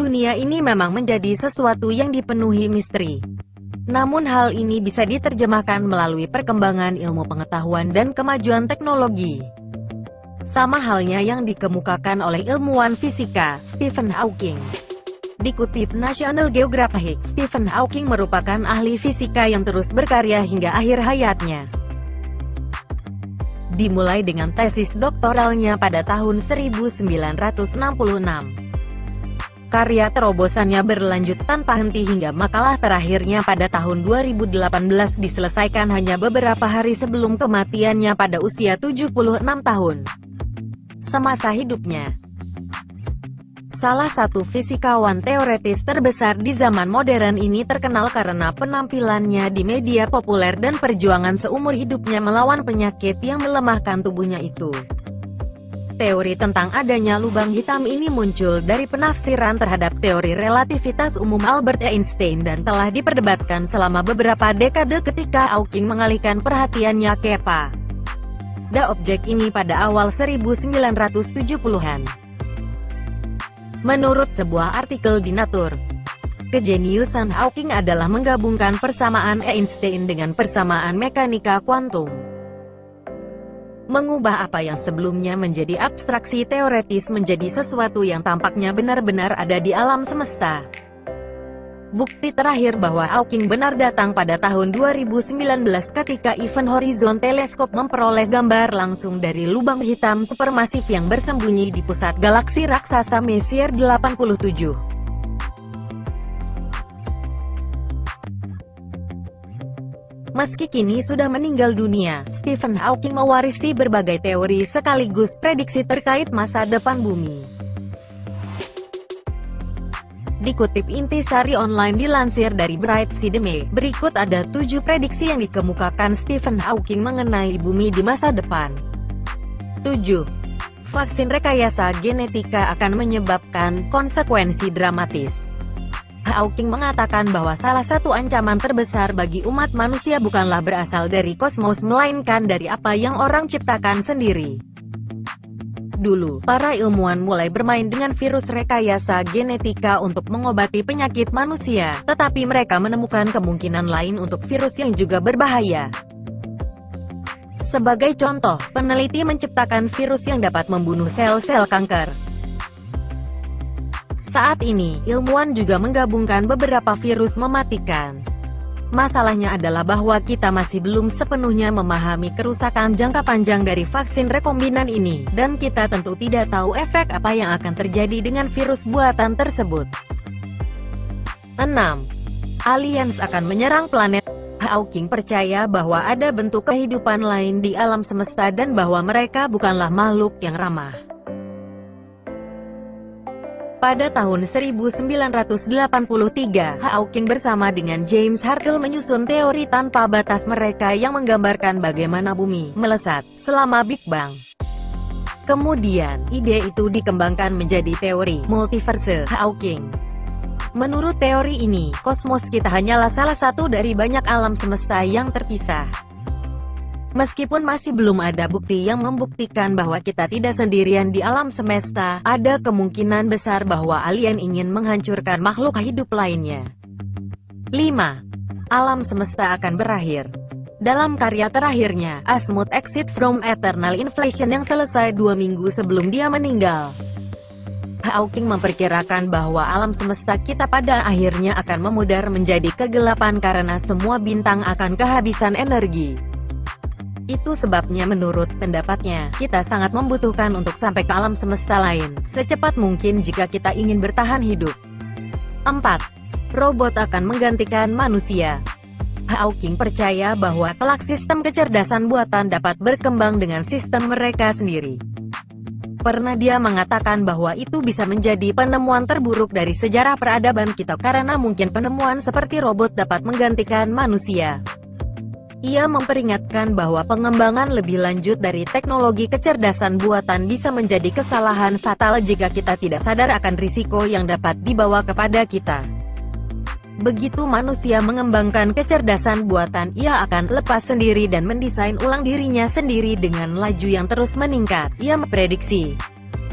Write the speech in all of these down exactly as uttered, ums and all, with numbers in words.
Dunia ini memang menjadi sesuatu yang dipenuhi misteri. Namun hal ini bisa diterjemahkan melalui perkembangan ilmu pengetahuan dan kemajuan teknologi. Sama halnya yang dikemukakan oleh ilmuwan fisika, Stephen Hawking. Dikutip National Geographic, Stephen Hawking merupakan ahli fisika yang terus berkarya hingga akhir hayatnya. Dimulai dengan tesis doktoralnya pada tahun seribu sembilan ratus enam puluh enam. Karya terobosannya berlanjut tanpa henti hingga makalah terakhirnya pada tahun dua ribu delapan belas diselesaikan hanya beberapa hari sebelum kematiannya pada usia tujuh puluh enam tahun. Semasa hidupnya, salah satu fisikawan teoretis terbesar di zaman modern ini terkenal karena penampilannya di media populer dan perjuangan seumur hidupnya melawan penyakit yang melemahkan tubuhnya itu. Teori tentang adanya lubang hitam ini muncul dari penafsiran terhadap teori relativitas umum Albert Einstein dan telah diperdebatkan selama beberapa dekade ketika Hawking mengalihkan perhatiannya ke pada objek ini pada awal seribu sembilan ratus tujuh puluhan. Menurut sebuah artikel di Nature, kejeniusan Hawking adalah menggabungkan persamaan Einstein dengan persamaan mekanika kuantum. Mengubah apa yang sebelumnya menjadi abstraksi teoretis menjadi sesuatu yang tampaknya benar-benar ada di alam semesta. Bukti terakhir bahwa Hawking benar datang pada tahun dua ribu sembilan belas ketika Event Horizon Teleskop memperoleh gambar langsung dari lubang hitam supermasif yang bersembunyi di pusat galaksi raksasa Messier delapan puluh tujuh. Meski kini sudah meninggal dunia, Stephen Hawking mewarisi berbagai teori sekaligus prediksi terkait masa depan bumi. Dikutip Intisari Online dilansir dari Bright Sideme, berikut ada tujuh prediksi yang dikemukakan Stephen Hawking mengenai bumi di masa depan. tujuh. Vaksin rekayasa genetika akan menyebabkan konsekuensi dramatis. Hawking mengatakan bahwa salah satu ancaman terbesar bagi umat manusia bukanlah berasal dari kosmos melainkan dari apa yang orang ciptakan sendiri. Dulu, para ilmuwan mulai bermain dengan virus rekayasa genetika untuk mengobati penyakit manusia, tetapi mereka menemukan kemungkinan lain untuk virus yang juga berbahaya. Sebagai contoh, peneliti menciptakan virus yang dapat membunuh sel-sel kanker. Saat ini, ilmuwan juga menggabungkan beberapa virus mematikan. Masalahnya adalah bahwa kita masih belum sepenuhnya memahami kerusakan jangka panjang dari vaksin rekombinan ini, dan kita tentu tidak tahu efek apa yang akan terjadi dengan virus buatan tersebut. enam. Aliens akan menyerang planet. Hawking percaya bahwa ada bentuk kehidupan lain di alam semesta dan bahwa mereka bukanlah makhluk yang ramah. Pada tahun seribu sembilan ratus delapan puluh tiga, Hawking bersama dengan James Hartle menyusun teori tanpa batas mereka yang menggambarkan bagaimana bumi melesat selama Big Bang. Kemudian, ide itu dikembangkan menjadi teori multiverse Hawking. Menurut teori ini, kosmos kita hanyalah salah satu dari banyak alam semesta yang terpisah. Meskipun masih belum ada bukti yang membuktikan bahwa kita tidak sendirian di alam semesta, ada kemungkinan besar bahwa alien ingin menghancurkan makhluk hidup lainnya. lima. Alam semesta akan berakhir. Dalam karya terakhirnya, Azimuth Exit from Eternal Inflation yang selesai dua minggu sebelum dia meninggal, Hawking memperkirakan bahwa alam semesta kita pada akhirnya akan memudar menjadi kegelapan karena semua bintang akan kehabisan energi. Itu sebabnya menurut pendapatnya, kita sangat membutuhkan untuk sampai ke alam semesta lain, secepat mungkin jika kita ingin bertahan hidup. empat. Robot akan menggantikan manusia. Hawking percaya bahwa kelak sistem kecerdasan buatan dapat berkembang dengan sistem mereka sendiri. Pernah dia mengatakan bahwa itu bisa menjadi penemuan terburuk dari sejarah peradaban kita karena mungkin penemuan seperti robot dapat menggantikan manusia. Ia memperingatkan bahwa pengembangan lebih lanjut dari teknologi kecerdasan buatan bisa menjadi kesalahan fatal jika kita tidak sadar akan risiko yang dapat dibawa kepada kita. Begitu manusia mengembangkan kecerdasan buatan, ia akan lepas sendiri dan mendesain ulang dirinya sendiri dengan laju yang terus meningkat, ia memprediksi.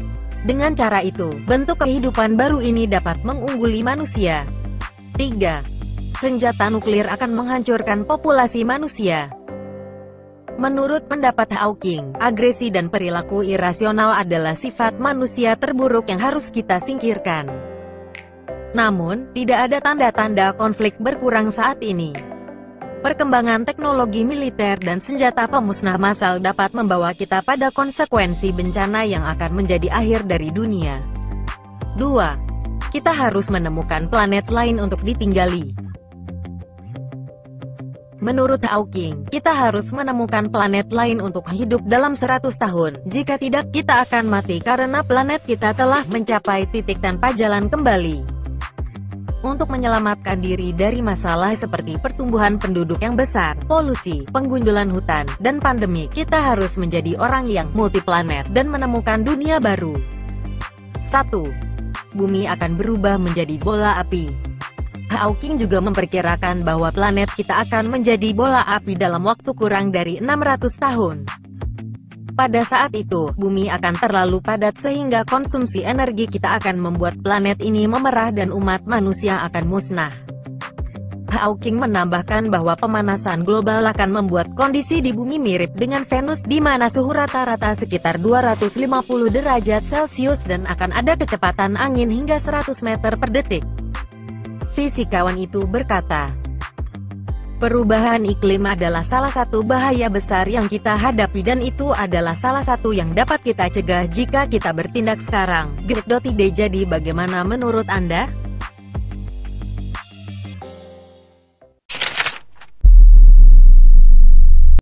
Dengan cara itu, bentuk kehidupan baru ini dapat mengungguli manusia. tiga. Senjata nuklir akan menghancurkan populasi manusia. Menurut pendapat Hawking, agresi dan perilaku irasional adalah sifat manusia terburuk yang harus kita singkirkan. Namun, tidak ada tanda-tanda konflik berkurang saat ini. Perkembangan teknologi militer dan senjata pemusnah massal dapat membawa kita pada konsekuensi bencana yang akan menjadi akhir dari dunia. dua. Kita harus menemukan planet lain untuk ditinggali. Menurut Hawking, kita harus menemukan planet lain untuk hidup dalam seratus tahun. Jika tidak, kita akan mati karena planet kita telah mencapai titik tanpa jalan kembali. Untuk menyelamatkan diri dari masalah seperti pertumbuhan penduduk yang besar, polusi, penggundulan hutan, dan pandemi, kita harus menjadi orang yang multiplanet dan menemukan dunia baru. satu. Bumi akan berubah menjadi bola api. Hawking juga memperkirakan bahwa planet kita akan menjadi bola api dalam waktu kurang dari enam ratus tahun. Pada saat itu, bumi akan terlalu padat sehingga konsumsi energi kita akan membuat planet ini memerah dan umat manusia akan musnah. Hawking menambahkan bahwa pemanasan global akan membuat kondisi di bumi mirip dengan Venus di mana suhu rata-rata sekitar dua ratus lima puluh derajat Celcius dan akan ada kecepatan angin hingga seratus meter per detik. Fisikawan itu berkata, perubahan iklim adalah salah satu bahaya besar yang kita hadapi dan itu adalah salah satu yang dapat kita cegah jika kita bertindak sekarang. Greg.id. Jadi bagaimana menurut Anda?